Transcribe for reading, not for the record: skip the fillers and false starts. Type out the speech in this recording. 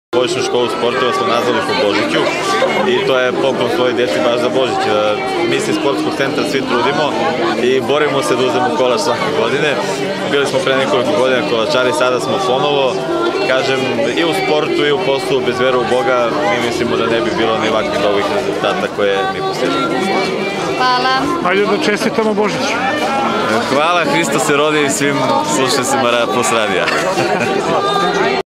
Božićnu školu sportova smo nazvali po Božiću i to je poklon svoje djeci baš za Božić. Mi se iz sportskog centra svi trudimo i borimo se da uzmemo kolač svake godine. Bili smo pre nekoliko godina kolačari, sada smo ponovo. Kažem, i u sportu i u poslu, bez vere u Boga, mi mislimo da ne bi bilo ni ovakvih ovih rezultata koje mi postižemo. Hvala. Hajde da čestitamo Božić. Hvala, Hristo se rodi svim slušalcima Plus radija.